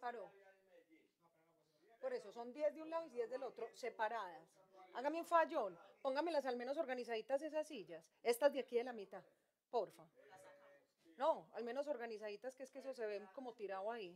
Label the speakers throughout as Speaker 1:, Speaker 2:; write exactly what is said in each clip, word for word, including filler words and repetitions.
Speaker 1: paró. Por eso, son diez de un lado y diez del otro, separadas. Hágame un fallón, póngamelas al menos organizaditas esas sillas. Estas de aquí de la mitad, porfa. No, al menos organizaditas, que es que eso se ve como tirado ahí.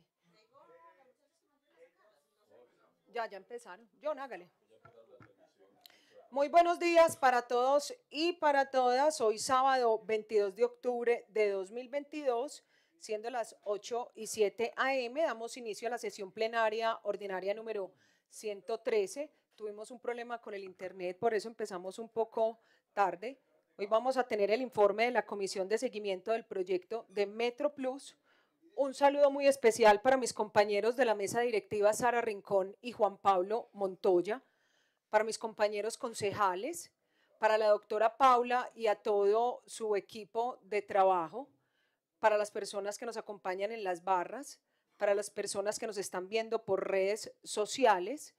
Speaker 1: Ya, ya empezaron. John, hágale. Muy buenos días para todos y para todas. Hoy sábado veintidós de octubre de dos mil veintidós, siendo las ocho y siete a eme, damos inicio a la sesión plenaria ordinaria número ciento trece. Tuvimos un problema con el internet, por eso empezamos un poco tarde. Hoy vamos a tener el informe de la Comisión de Seguimiento del Proyecto de Metro Plus. Un saludo muy especial para mis compañeros de la mesa directiva Sara Rincón y Juan Pablo Montoya, para mis compañeros concejales, para la doctora Paula y a todo su equipo de trabajo, para las personas que nos acompañan en las barras, para las personas que nos están viendo por redes sociales.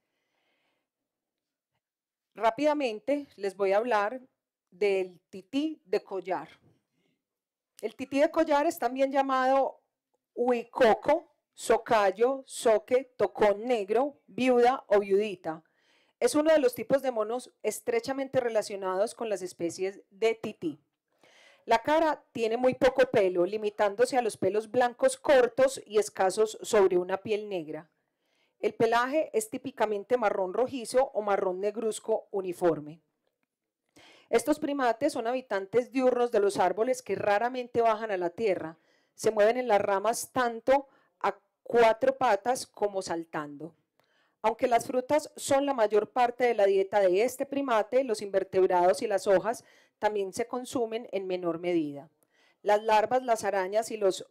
Speaker 1: Rápidamente les voy a hablar del tití de collar. El tití de collar es también llamado huicoco, socayo, soque, tocón negro, viuda o viudita. Es uno de los tipos de monos estrechamente relacionados con las especies de tití. La cara tiene muy poco pelo, limitándose a los pelos blancos cortos y escasos sobre una piel negra. El pelaje es típicamente marrón rojizo o marrón negruzco uniforme. Estos primates son habitantes diurnos de los árboles que raramente bajan a la tierra. Se mueven en las ramas tanto a cuatro patas como saltando. Aunque las frutas son la mayor parte de la dieta de este primate, los invertebrados y las hojas también se consumen en menor medida. Las larvas, las arañas y los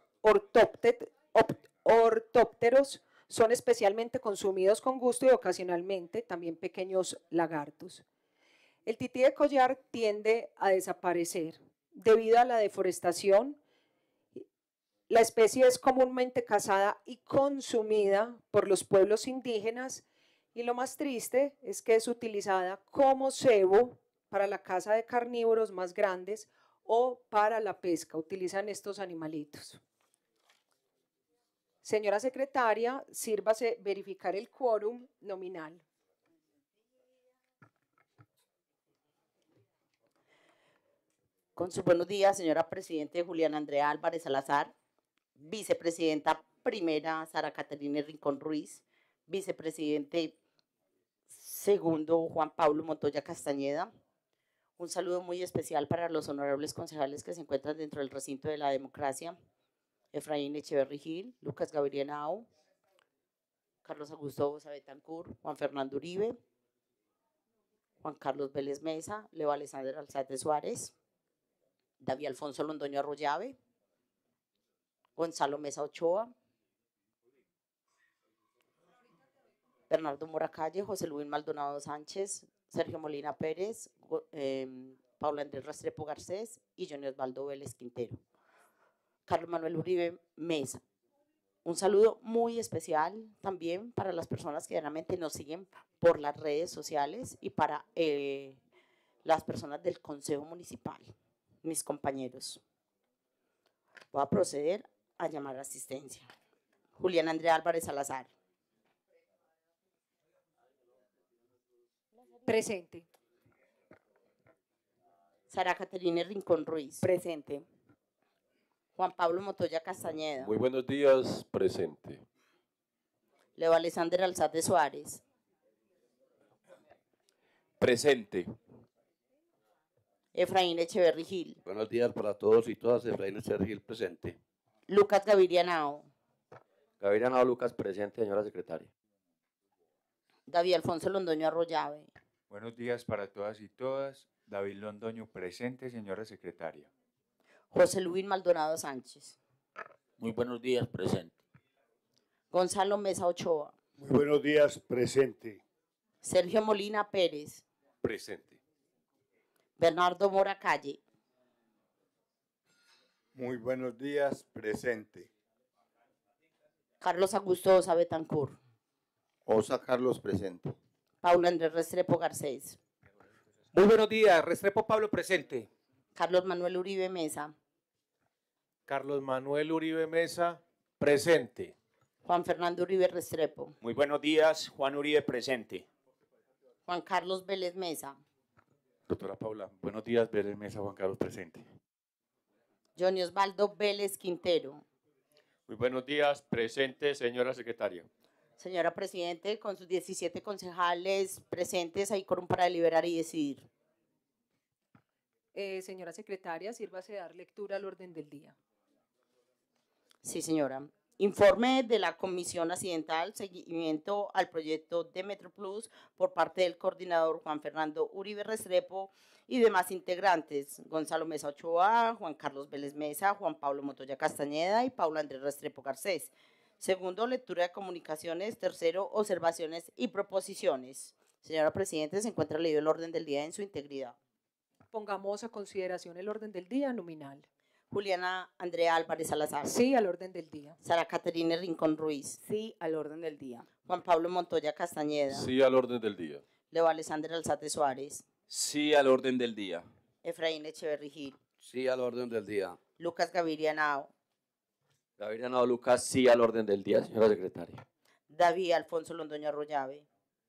Speaker 1: ortópteros son especialmente consumidos con gusto y ocasionalmente también pequeños lagartos. El tití de collar tiende a desaparecer debido a la deforestación. La especie es comúnmente cazada y consumida por los pueblos indígenas y lo más triste es que es utilizada como cebo para la caza de carnívoros más grandes o para la pesca. Utilizan estos animalitos. Señora secretaria, sírvase verificar el quórum nominal.
Speaker 2: Con sus buenos días, señora presidente Juliana Andrea Álvarez Salazar, vicepresidenta primera Sara Caterina Rincón Ruiz, vicepresidente segundo Juan Pablo Montoya Castañeda. Un saludo muy especial para los honorables concejales que se encuentran dentro del recinto de la democracia: Efraín Echeverri Gil, Lucas Gabriel Henao, Carlos Augusto Bosa Betancourt, Juan Fernando Uribe, Juan Carlos Vélez Mesa, Leo Alexander Alzate Suárez, David Alfonso Londoño Arroyave, Gonzalo Mesa Ochoa, Bernardo Moracalle, José Luis Maldonado Sánchez, Sergio Molina Pérez, eh, Paula Andrés Restrepo Garcés y Johnny Osvaldo Vélez Quintero. Carlos Manuel Uribe Mesa. Un saludo muy especial también para las personas que realmente nos siguen por las redes sociales y para eh, las personas del Consejo Municipal, mis compañeros. Voy a proceder a llamar a asistencia. Juliana Andrea Álvarez Salazar.
Speaker 1: Presente.
Speaker 2: Sara Caterina Rincón Ruiz.
Speaker 3: Presente.
Speaker 2: Juan Pablo Montoya Castañeda.
Speaker 4: Muy buenos días, presente.
Speaker 2: Leo Alexander Alzate Suárez.
Speaker 4: Presente.
Speaker 2: Efraín Echeverri Gil.
Speaker 5: Buenos días para todos y todas. Efraín Echeverri Gil presente.
Speaker 2: Lucas Gaviria Henao.
Speaker 6: Gaviria Henao Lucas presente, señora secretaria.
Speaker 2: David Alfonso Londoño Arroyave.
Speaker 7: Buenos días para todas y todas. David Londoño presente, señora secretaria.
Speaker 2: José Luis Maldonado Sánchez.
Speaker 8: Muy buenos días, presente.
Speaker 2: Gonzalo Mesa Ochoa.
Speaker 9: Muy buenos días, presente.
Speaker 2: Sergio Molina Pérez.
Speaker 4: Presente.
Speaker 2: Bernardo Moracalle.
Speaker 9: Muy buenos días, presente.
Speaker 2: Carlos Augusto Osa Betancourt.
Speaker 5: Osa Carlos presente.
Speaker 2: Paula Andrés Restrepo Garcés.
Speaker 10: Muy buenos días, Restrepo Pablo presente.
Speaker 2: Carlos Manuel Uribe Mesa.
Speaker 11: Carlos Manuel Uribe Mesa presente.
Speaker 2: Juan Fernando Uribe Restrepo.
Speaker 10: Muy buenos días, Juan Uribe presente.
Speaker 2: Juan Carlos Vélez Mesa.
Speaker 7: Doctora Paula, buenos días, Vélez Mesa, Juan Carlos presente.
Speaker 2: Johnny Osvaldo Vélez Quintero.
Speaker 6: Muy buenos días, presente, señora secretaria.
Speaker 2: Señora Presidente, con sus diecisiete concejales presentes, hay quórum para deliberar y decidir.
Speaker 1: Eh, señora secretaria, sírvase dar lectura al orden del día.
Speaker 2: Sí, señora. Informe de la Comisión Accidental, seguimiento al proyecto de MetroPlus por parte del coordinador Juan Fernando Uribe Restrepo y demás integrantes, Gonzalo Mesa Ochoa, Juan Carlos Vélez Mesa, Juan Pablo Montoya Castañeda y Paula Andrés Restrepo Garcés. Segundo, lectura de comunicaciones. Tercero, observaciones y proposiciones. Señora Presidenta, se encuentra leído el orden del día en su integridad.
Speaker 1: Pongamos a consideración el orden del día nominal.
Speaker 2: Juliana Andrea Álvarez Salazar.
Speaker 1: Sí al orden del día.
Speaker 2: Sara Caterina Rincón Ruiz.
Speaker 3: Sí al orden del día.
Speaker 2: Juan Pablo Montoya Castañeda.
Speaker 4: Sí al orden del día.
Speaker 2: Leo Alexander Alzate Suárez.
Speaker 8: Sí al orden del día.
Speaker 2: Efraín Echeverri Gil.
Speaker 5: Sí al orden del día.
Speaker 2: Lucas Gaviria Henao.
Speaker 6: Gabriel Henao Lucas, sí al orden del día, señora secretaria.
Speaker 2: David Alfonso Londoño Arroyave.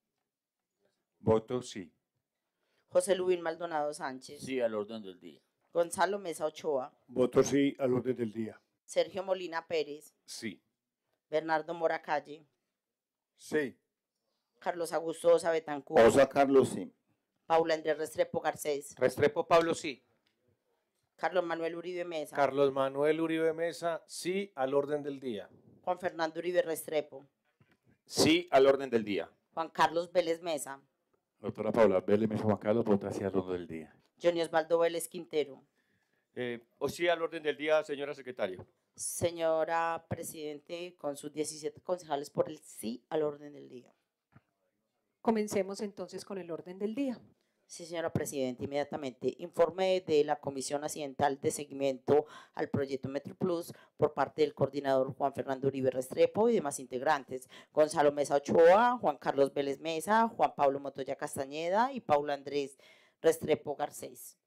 Speaker 7: Voto sí.
Speaker 2: José Luis Maldonado Sánchez.
Speaker 8: Sí al orden del día.
Speaker 2: Gonzalo Mesa Ochoa.
Speaker 9: Voto sí al orden del día.
Speaker 2: Sergio Molina Pérez.
Speaker 4: Sí.
Speaker 2: Bernardo Mora Calle.
Speaker 9: Sí.
Speaker 2: Carlos Augusto Osa Betancourt.
Speaker 5: Osa Carlos, sí.
Speaker 2: Paula Andrés Restrepo Garcés.
Speaker 10: Restrepo Pablo, sí.
Speaker 2: Carlos Manuel Uribe Mesa.
Speaker 10: Carlos Manuel Uribe Mesa, sí al orden del día.
Speaker 2: Juan Fernando Uribe Restrepo.
Speaker 4: Sí al orden del día.
Speaker 2: Juan Carlos Vélez Mesa.
Speaker 7: Doctora Paula, Vélez Mesa, Juan Carlos, vota sí al orden del día.
Speaker 2: Johnny Osvaldo Vélez Quintero.
Speaker 6: Eh, o sí al orden del día, señora secretaria.
Speaker 2: Señora Presidente, con sus diecisiete concejales por el sí al orden del día.
Speaker 1: Comencemos entonces con el orden del día.
Speaker 2: Sí, señora Presidenta, inmediatamente. Informe de la Comisión Accidental de Seguimiento al Proyecto MetroPlus por parte del coordinador Juan Fernando Uribe Restrepo y demás integrantes. Gonzalo Mesa Ochoa, Juan Carlos Vélez Mesa, Juan Pablo Montoya Castañeda y Paula Andrés Restrepo Garcés.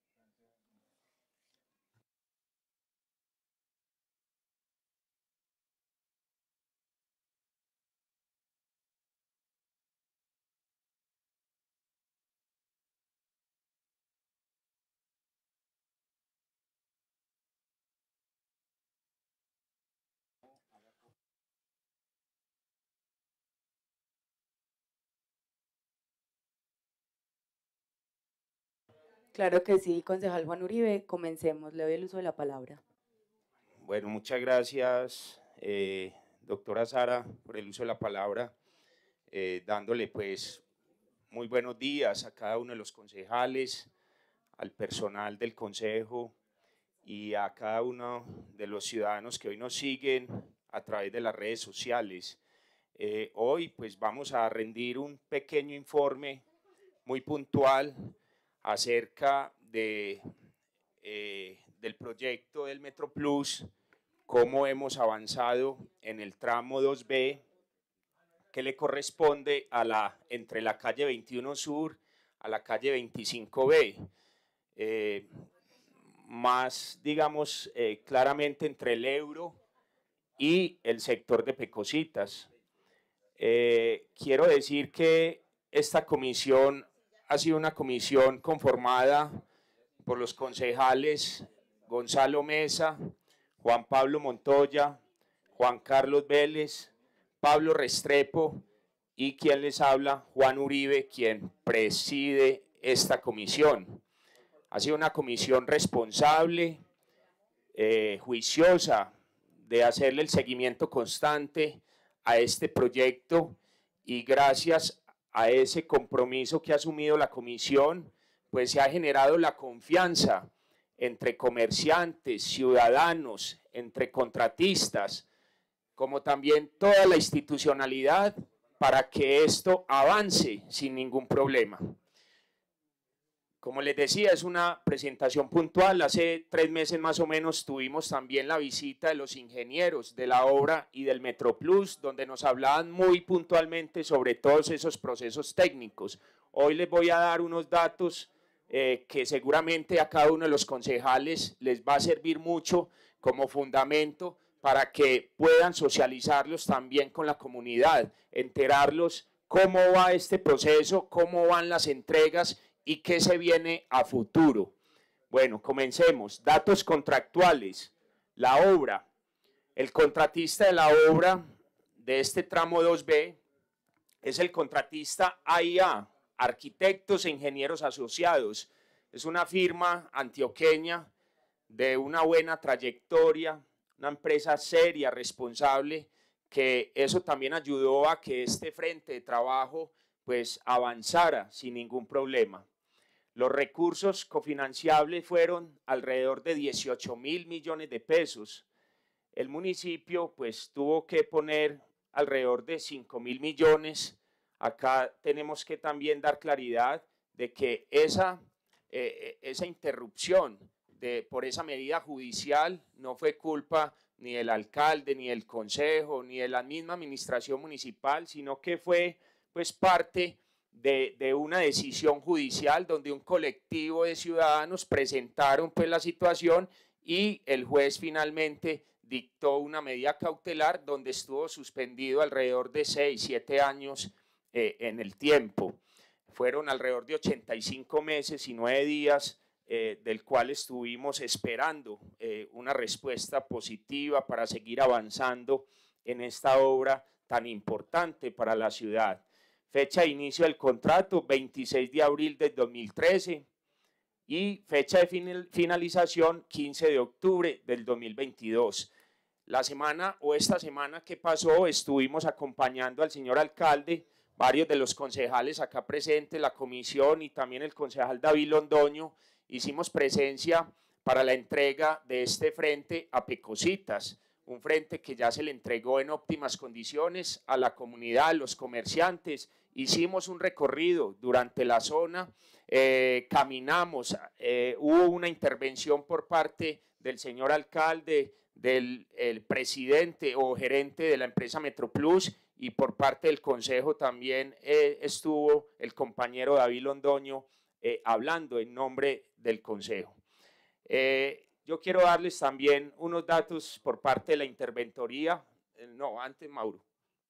Speaker 3: Claro que sí, concejal Juan Uribe, comencemos. Le doy el uso de la palabra.
Speaker 10: Bueno, muchas gracias, eh, doctora Sara, por el uso de la palabra, eh, dándole pues muy buenos días a cada uno de los concejales, al personal del consejo y a cada uno de los ciudadanos que hoy nos siguen a través de las redes sociales. Eh, hoy pues vamos a rendir un pequeño informe muy puntual acerca de, eh, del proyecto del MetroPlus, cómo hemos avanzado en el tramo dos B que le corresponde a la, entre la calle veintiuno Sur a la calle veinticinco B, eh, más digamos eh, claramente entre el Euro y el sector de Pecositas. Eh, quiero decir que esta comisión ha sido una comisión conformada por los concejales Gonzalo Mesa, Juan Pablo Montoya, Juan Carlos Vélez, Pablo Restrepo y quien les habla, Juan Uribe, quien preside esta comisión. Ha sido una comisión responsable, eh, juiciosa, de hacerle el seguimiento constante a este proyecto y gracias a ese compromiso que ha asumido la comisión, pues se ha generado la confianza entre comerciantes, ciudadanos, entre contratistas, como también toda la institucionalidad para que esto avance sin ningún problema. Como les decía, es una presentación puntual. Hace tres meses más o menos tuvimos también la visita de los ingenieros de la obra y del MetroPlus, donde nos hablaban muy puntualmente sobre todos esos procesos técnicos. Hoy les voy a dar unos datos eh, que seguramente a cada uno de los concejales les va a servir mucho como fundamento para que puedan socializarlos también con la comunidad, enterarlos cómo va este proceso, cómo van las entregas y qué se viene a futuro. Bueno, comencemos. Datos contractuales. La obra. El contratista de la obra de este tramo dos B es el contratista A I A, Arquitectos e Ingenieros Asociados. Es una firma antioqueña de una buena trayectoria, una empresa seria, responsable, que eso también ayudó a que este frente de trabajo pues avanzara sin ningún problema. Los recursos cofinanciables fueron alrededor de dieciocho mil millones de pesos. El municipio pues tuvo que poner alrededor de cinco mil millones. Acá tenemos que también dar claridad de que esa, eh, esa interrupción de, por esa medida judicial no fue culpa ni del alcalde, ni del consejo, ni de la misma administración municipal, sino que fue pues parte de, de una decisión judicial donde un colectivo de ciudadanos presentaron pues la situación y el juez finalmente dictó una medida cautelar donde estuvo suspendido alrededor de seis, siete años eh, en el tiempo. Fueron alrededor de ochenta y cinco meses y nueve días eh, del cual estuvimos esperando eh, una respuesta positiva para seguir avanzando en esta obra tan importante para la ciudad. Fecha de inicio del contrato, veintiséis de abril del dos mil trece y fecha de finalización, quince de octubre del dos mil veintidós. La semana o esta semana que pasó estuvimos acompañando al señor alcalde, varios de los concejales acá presentes, la comisión y también el concejal David Londoño, hicimos presencia para la entrega de este frente a Pecositas, un frente que ya se le entregó en óptimas condiciones a la comunidad, a los comerciantes. Hicimos un recorrido durante la zona, eh, caminamos, eh, hubo una intervención por parte del señor alcalde, del el presidente o gerente de la empresa Metroplus y por parte del consejo también eh, estuvo el compañero David Londoño eh, hablando en nombre del consejo. Eh, yo quiero darles también unos datos por parte de la interventoría, eh, no, antes Mauro,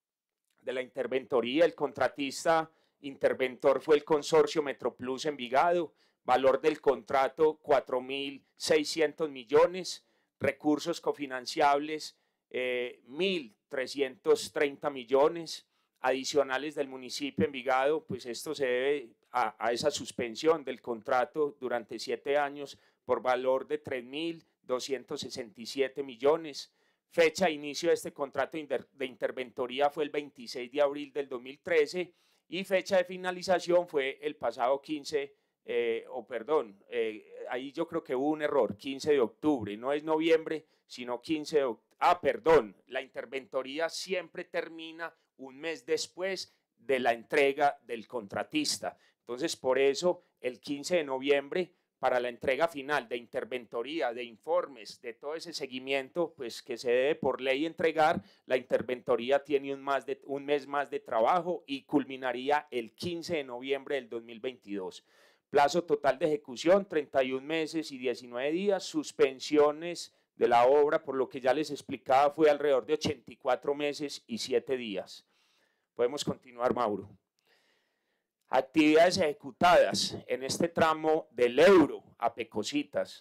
Speaker 10: de la interventoría. El contratista interventor fue el consorcio Metroplus Envigado, valor del contrato cuatro mil seiscientos millones, recursos cofinanciables eh, mil trescientos treinta millones, adicionales del municipio de Envigado, pues esto se debe a, a esa suspensión del contrato durante siete años por valor de tres mil doscientos sesenta y siete millones. Fecha de inicio de este contrato de interventoría fue el veintiséis de abril del dos mil trece y fecha de finalización fue el pasado quince, eh, o perdón, eh, ahí yo creo que hubo un error, quince de octubre, no es noviembre, sino quince de octubre. Ah, perdón, la interventoría siempre termina un mes después de la entrega del contratista. Entonces, por eso, el quince de noviembre, para la entrega final de interventoría, de informes, de todo ese seguimiento, pues que se debe por ley entregar, la interventoría tiene un, más de, un mes más de trabajo y culminaría el quince de noviembre del dos mil veintidós. Plazo total de ejecución, treinta y un meses y diecinueve días, suspensiones de la obra, por lo que ya les explicaba, fue alrededor de ochenta y cuatro meses y siete días. Podemos continuar, Mauro. Actividades ejecutadas en este tramo del Euro a Pecositas,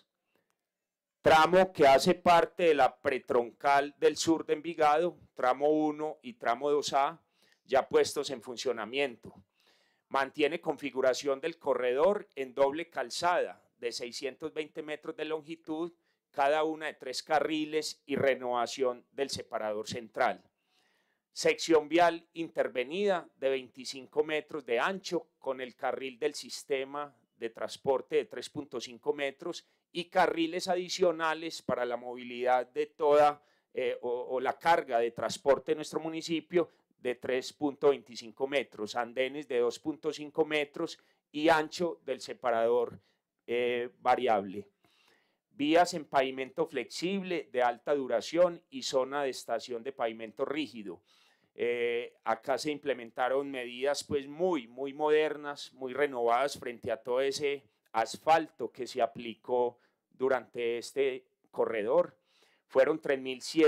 Speaker 10: tramo que hace parte de la pretroncal del sur de Envigado, tramo uno y tramo dos A, ya puestos en funcionamiento. Mantiene configuración del corredor en doble calzada de seiscientos veinte metros de longitud, cada una de tres carriles y renovación del separador central. Sección vial intervenida de veinticinco metros de ancho con el carril del sistema de transporte de tres punto cinco metros y carriles adicionales para la movilidad de toda eh, o, o la carga de transporte de nuestro municipio de tres punto veinticinco metros, andenes de dos punto cinco metros y ancho del separador eh, variable. Vías en pavimento flexible de alta duración y zona de estación de pavimento rígido. Eh, acá se implementaron medidas pues muy, muy modernas, muy renovadas frente a todo ese asfalto que se aplicó durante este corredor. Fueron tres mil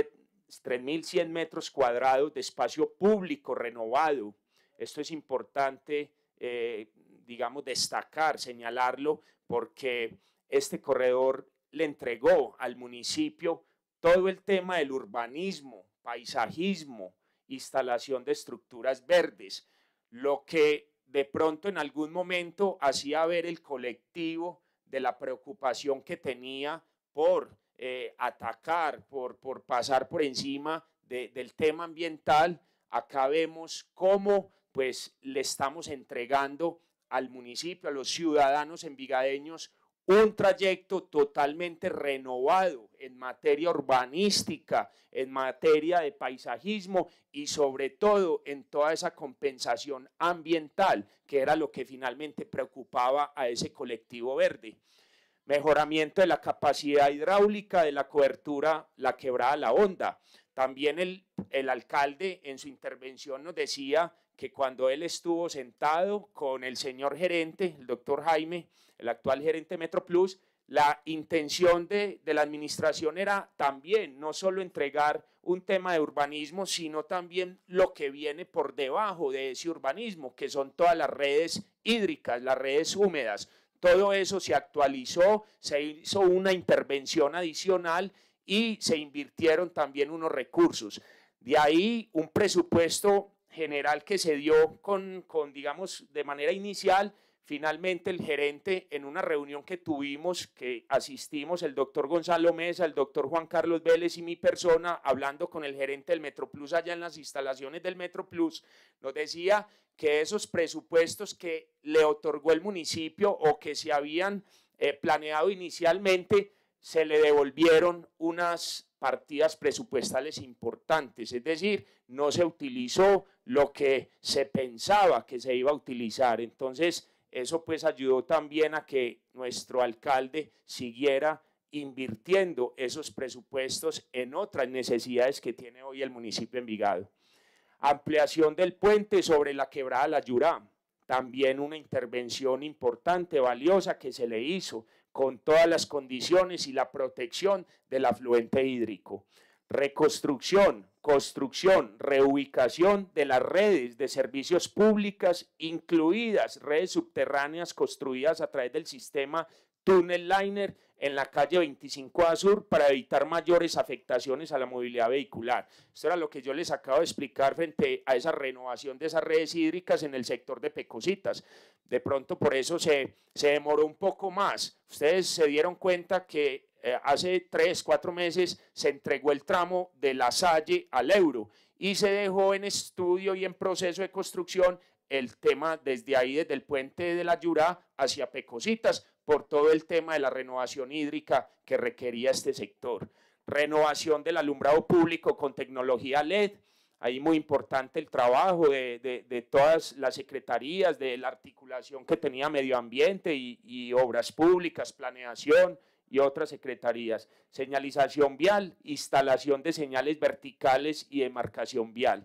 Speaker 10: tres mil cien metros cuadrados de espacio público renovado. Esto es importante, eh, digamos, destacar, señalarlo, porque este corredor le entregó al municipio todo el tema del urbanismo, paisajismo, instalación de estructuras verdes, lo que de pronto en algún momento hacía ver el colectivo de la preocupación que tenía por eh, atacar, por, por pasar por encima de, del tema ambiental. Acá vemos cómo pues, le estamos entregando al municipio, a los ciudadanos envigadeños, un trayecto totalmente renovado en materia urbanística, en materia de paisajismo y sobre todo en toda esa compensación ambiental, que era lo que finalmente preocupaba a ese colectivo verde. Mejoramiento de la capacidad hidráulica de la cobertura La Quebrada La Honda. También el, el alcalde en su intervención nos decía que cuando él estuvo sentado con el señor gerente, el doctor Jaime, el actual gerente de MetroPlus, la intención de, de la administración era también no solo entregar un tema de urbanismo, sino también lo que viene por debajo de ese urbanismo, que son todas las redes hídricas, las redes húmedas. Todo eso se actualizó, se hizo una intervención adicional y se invirtieron también unos recursos. De ahí un presupuesto general que se dio con, con, digamos, de manera inicial. Finalmente el gerente, en una reunión que tuvimos, que asistimos el doctor Gonzalo Mesa, el doctor Juan Carlos Vélez y mi persona, hablando con el gerente del MetroPlus allá en las instalaciones del MetroPlus, nos decía que esos presupuestos que le otorgó el municipio o que se habían eh, planeado inicialmente, se le devolvieron unas partidas presupuestales importantes, es decir, no se utilizó lo que se pensaba que se iba a utilizar. Entonces, eso pues ayudó también a que nuestro alcalde siguiera invirtiendo esos presupuestos en otras necesidades que tiene hoy el municipio de Envigado. Ampliación del puente sobre la Quebrada La Yurá, también una intervención importante, valiosa que se le hizo con todas las condiciones y la protección del afluente hídrico. Reconstrucción, construcción, reubicación de las redes de servicios públicas, incluidas redes subterráneas construidas a través del sistema Tunnel Liner en la calle veinticinco A Sur para evitar mayores afectaciones a la movilidad vehicular. Esto era lo que yo les acabo de explicar frente a esa renovación de esas redes hídricas en el sector de Pecositas. De pronto por eso se, se demoró un poco más. Ustedes se dieron cuenta que Eh, hace tres, cuatro meses se entregó el tramo de La Salle al Euro y se dejó en estudio y en proceso de construcción el tema desde ahí, desde el puente de la Yurá hacia Pecositas, por todo el tema de la renovación hídrica que requería este sector. Renovación del alumbrado público con tecnología L E D. Ahí muy importante el trabajo de, de, de todas las secretarías, de la articulación que tenía Medio Ambiente y, y Obras Públicas, Planeación y otras secretarías. Señalización vial, instalación de señales verticales y demarcación vial.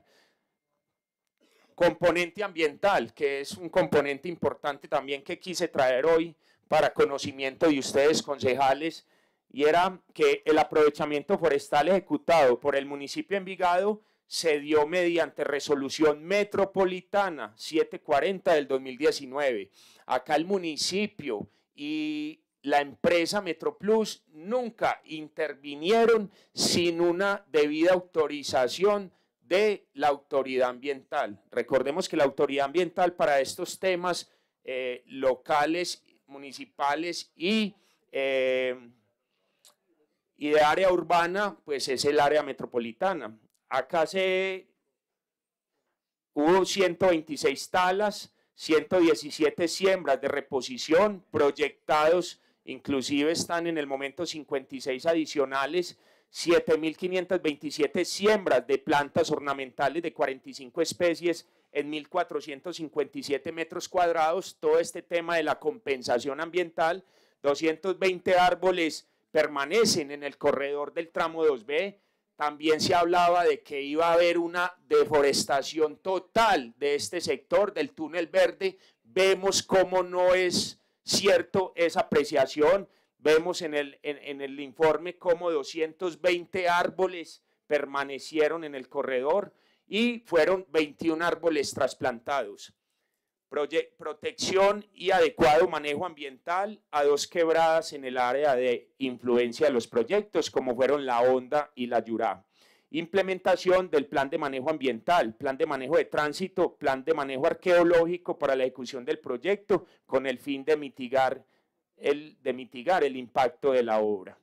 Speaker 10: Componente ambiental, que es un componente importante también que quise traer hoy para conocimiento de ustedes, concejales, y era que el aprovechamiento forestal ejecutado por el municipio de Envigado se dio mediante resolución metropolitana setecientos cuarenta del dos mil diecinueve. Acá el municipio y la empresa MetroPlus nunca intervinieron sin una debida autorización de la autoridad ambiental. Recordemos que la autoridad ambiental para estos temas eh, locales, municipales y, eh, y de área urbana, pues es el área metropolitana. Acá se hubo ciento veintiséis talas, ciento diecisiete siembras de reposición proyectados. Inclusive están en el momento cincuenta y seis adicionales, siete mil quinientas veintisiete siembras de plantas ornamentales de cuarenta y cinco especies en mil cuatrocientos cincuenta y siete metros cuadrados. Todo este tema de la compensación ambiental, doscientos veinte árboles permanecen en el corredor del tramo dos B. También se hablaba de que iba a haber una deforestación total de este sector, del túnel verde. Vemos cómo no es cierto esa apreciación. Vemos en el, en, en el informe cómo doscientos veinte árboles permanecieron en el corredor y fueron veintiún árboles trasplantados. Proye- protección y adecuado manejo ambiental a dos quebradas en el área de influencia de los proyectos, como fueron la Honda y la Yurá. Implementación del plan de manejo ambiental, plan de manejo de tránsito, plan de manejo arqueológico para la ejecución del proyecto, con el fin de mitigar el, de mitigar el impacto de la obra.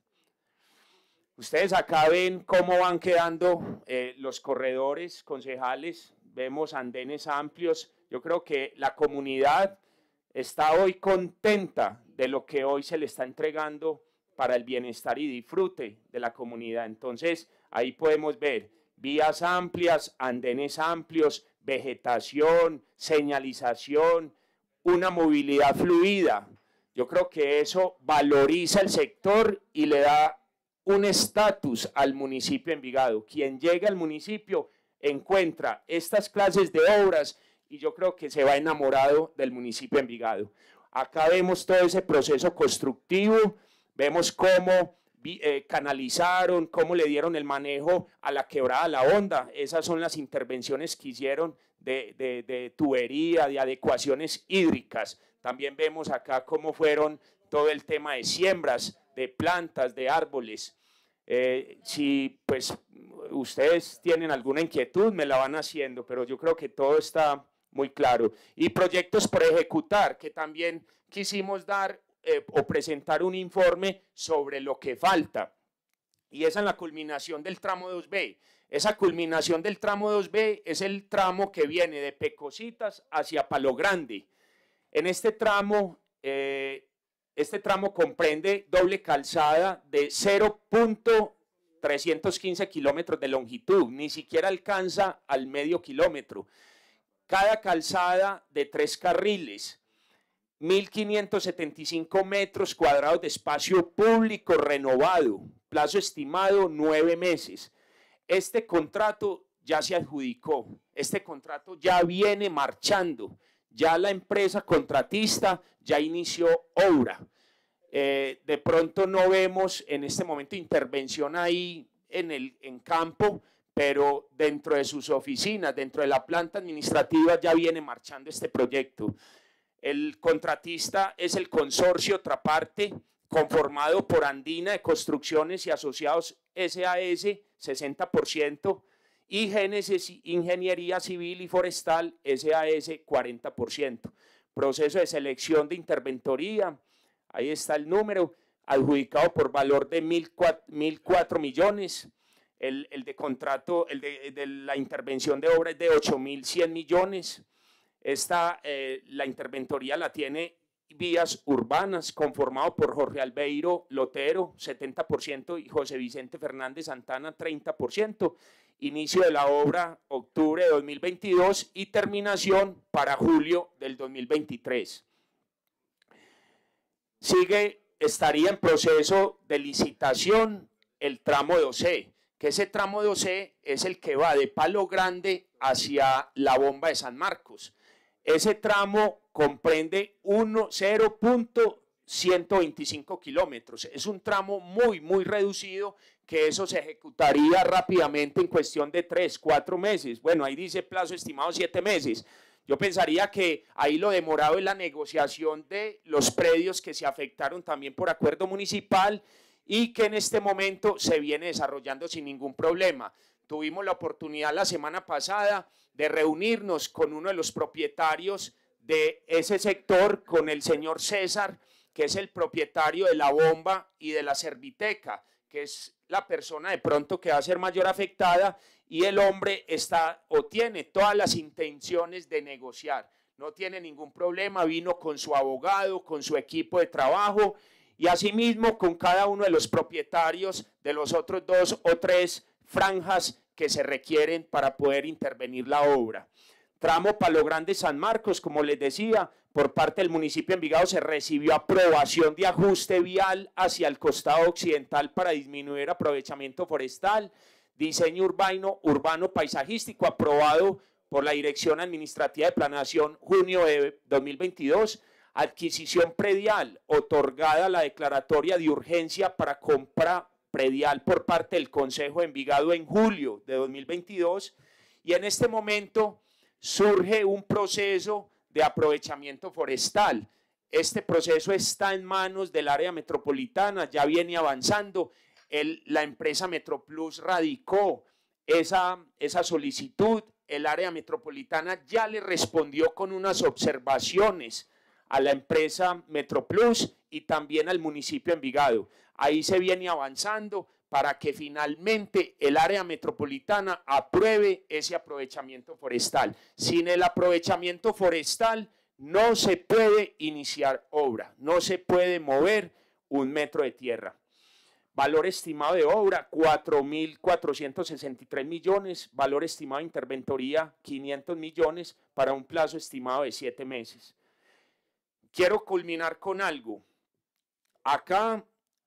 Speaker 10: Ustedes acá ven cómo van quedando eh, los corredores concejales, vemos andenes amplios. Yo creo que la comunidad está hoy contenta de lo que hoy se le está entregando para el bienestar y disfrute de la comunidad. Entonces, ahí podemos ver vías amplias, andenes amplios, vegetación, señalización, una movilidad fluida. Yo creo que eso valoriza el sector y le da un estatus al municipio de Envigado. Quien llega al municipio encuentra estas clases de obras y yo creo que se va enamorado del municipio de Envigado. Acá vemos todo ese proceso constructivo, vemos cómo eh, canalizaron, cómo le dieron el manejo a la quebrada La Honda. Esas son las intervenciones que hicieron de, de, de tubería, de adecuaciones hídricas. También vemos acá cómo fueron todo el tema de siembras, de plantas, de árboles. Eh, si pues ustedes tienen alguna inquietud, me la van haciendo, pero yo creo que todo está muy claro. Y proyectos por ejecutar, que también quisimos dar eh, o presentar un informe sobre lo que falta. Y esa es la culminación del tramo dos B. Esa culminación del tramo dos B es el tramo que viene de Pecositas hacia Palo Grande. En este tramo, eh, este tramo comprende doble calzada de cero punto trescientos quince kilómetros de longitud, ni siquiera alcanza al medio kilómetro. Cada calzada de tres carriles, mil quinientos setenta y cinco metros cuadrados de espacio público renovado, plazo estimado nueve meses. Este contrato ya se adjudicó, este contrato ya viene marchando, ya la empresa contratista ya inició obra. Eh, de pronto no vemos en este momento intervención ahí en el en campo, pero dentro de sus oficinas, dentro de la planta administrativa ya viene marchando este proyecto. El contratista es el consorcio Traparte, conformado por Andina de Construcciones y Asociados S A S, sesenta por ciento, y Génesis Ingeniería Civil y Forestal S A S, cuarenta por ciento. Proceso de selección de interventoría, ahí está el número, adjudicado por valor de mil cuatro millones. El, el de contrato, el de, de la intervención de obra es de ocho mil cien millones. Esta, eh, la interventoría la tiene Vías Urbanas, conformado por Jorge Albeiro Lotero, setenta por ciento, y José Vicente Fernández Santana, treinta por ciento. Inicio de la obra, octubre de dos mil veintidós, y terminación para julio del dos mil veintitrés. Sigue, estaría en proceso de licitación el tramo dos C, que ese tramo dos C es el que va de Palo Grande hacia la bomba de San Marcos. Ese tramo comprende cero punto ciento veinticinco kilómetros. Es un tramo muy, muy reducido, que eso se ejecutaría rápidamente en cuestión de tres, cuatro meses. Bueno, ahí dice plazo estimado siete meses. Yo pensaría que ahí lo demorado es la negociación de los predios que se afectaron también por acuerdo municipal y que en este momento se viene desarrollando sin ningún problema. Tuvimos la oportunidad la semana pasada de reunirnos con uno de los propietarios de ese sector, con el señor César, que es el propietario de la bomba y de la Serviteca, que es la persona de pronto que va a ser mayor afectada, y el hombre está o tiene todas las intenciones de negociar, no tiene ningún problema, vino con su abogado, con su equipo de trabajo, y asimismo con cada uno de los propietarios de los otros dos o tres franjas que se requieren para poder intervenir la obra. Tramo Palo Grande San Marcos, como les decía, por parte del municipio de Envigado se recibió aprobación de ajuste vial hacia el costado occidental para disminuir aprovechamiento forestal, diseño urbano, urbano paisajístico aprobado por la Dirección Administrativa de Planeación junio de dos mil veintidós, adquisición predial, otorgada la declaratoria de urgencia para compra predial por parte del Consejo de Envigado en julio de dos mil veintidós, y en este momento surge un proceso de aprovechamiento forestal. Este proceso está en manos del área metropolitana, ya viene avanzando. El, la empresa Metroplus radicó esa, esa solicitud, el área metropolitana ya le respondió con unas observaciones a la empresa Metroplus y también al municipio de Envigado. Ahí se viene avanzando para que finalmente el área metropolitana apruebe ese aprovechamiento forestal. Sin el aprovechamiento forestal no se puede iniciar obra, no se puede mover un metro de tierra. Valor estimado de obra, cuatro mil cuatrocientos sesenta y tres millones, valor estimado de interventoría, quinientos millones, para un plazo estimado de siete meses. Quiero culminar con algo. Acá,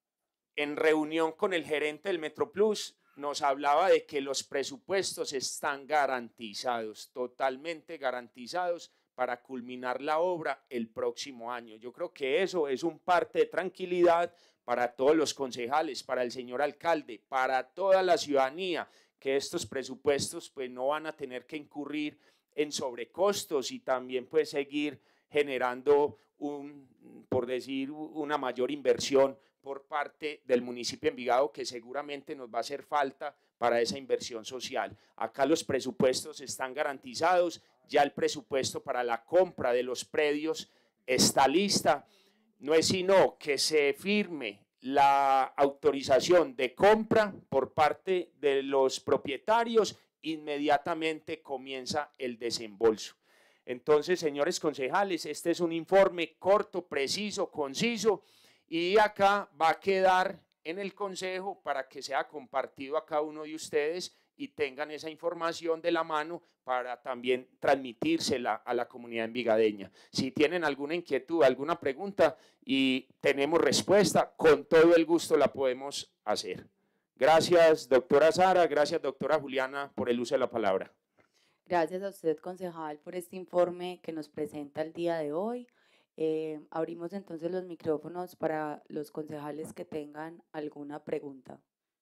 Speaker 10: en reunión con el gerente del Metroplus, nos hablaba de que los presupuestos están garantizados, totalmente garantizados, para culminar la obra el próximo año. Yo creo que eso es un parte de tranquilidad para todos los concejales, para el señor alcalde, para toda la ciudadanía, que estos presupuestos pues no van a tener que incurrir en sobrecostos y también pues seguir generando un, por decir, una mayor inversión por parte del municipio de Envigado, que seguramente nos va a hacer falta para esa inversión social. Acá los presupuestos están garantizados, ya el presupuesto para la compra de los predios está lista. No es sino que se firme la autorización de compra por parte de los propietarios, inmediatamente comienza el desembolso. Entonces, señores concejales, este es un informe corto, preciso, conciso, y acá va a quedar en el consejo para que sea compartido a cada uno de ustedes y tengan esa información de la mano para también transmitírsela a la comunidad envigadeña. Si tienen alguna inquietud, alguna pregunta y tenemos respuesta, con todo el gusto la podemos hacer. Gracias, doctora Sara, gracias, doctora Juliana, por el uso de la palabra.
Speaker 3: Gracias a usted, concejal, por este informe que nos presenta el día de hoy. Eh, abrimos entonces los micrófonos para los concejales que tengan alguna pregunta.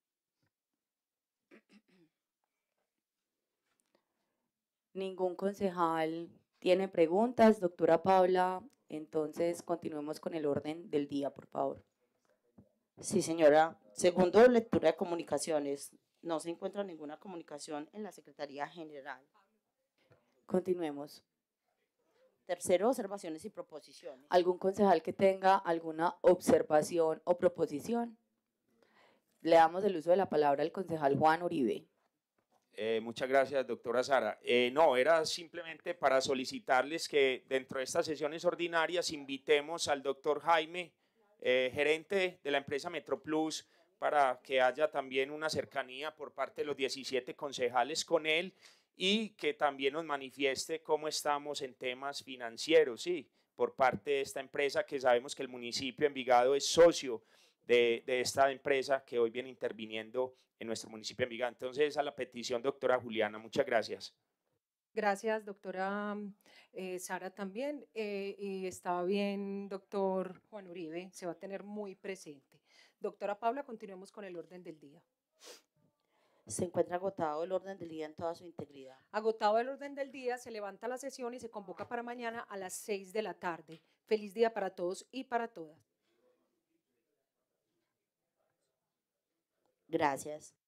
Speaker 3: Ningún concejal tiene preguntas. Doctora Paula, entonces continuemos con el orden del día, por favor.
Speaker 2: Sí, señora. Segundo, lectura de comunicaciones. No se encuentra ninguna comunicación en la Secretaría General.
Speaker 3: Continuemos.
Speaker 2: Tercero, observaciones y proposiciones.
Speaker 3: ¿Algún concejal que tenga alguna observación o proposición? Le damos el uso de la palabra al concejal Juan Uribe.
Speaker 10: Eh, muchas gracias, doctora Sara. Eh, no, era simplemente para solicitarles que dentro de estas sesiones ordinarias invitemos al doctor Jaime, eh, gerente de la empresa Metroplus, para que haya también una cercanía por parte de los diecisiete concejales con él y que también nos manifieste cómo estamos en temas financieros, sí, por parte de esta empresa, que sabemos que el municipio de Envigado es socio de, de esta empresa que hoy viene interviniendo en nuestro municipio de Envigado. Entonces, esa es la petición, doctora Juliana. Muchas gracias.
Speaker 1: Gracias, doctora eh, Sara, también. Eh, y estaba bien, doctor Juan Uribe, se va a tener muy presente. Doctora Paula, continuemos con el orden del día.
Speaker 2: Se encuentra agotado el orden del día en toda su integridad.
Speaker 1: Agotado el orden del día, se levanta la sesión y se convoca para mañana a las seis de la tarde. Feliz día para todos y para todas.
Speaker 2: Gracias.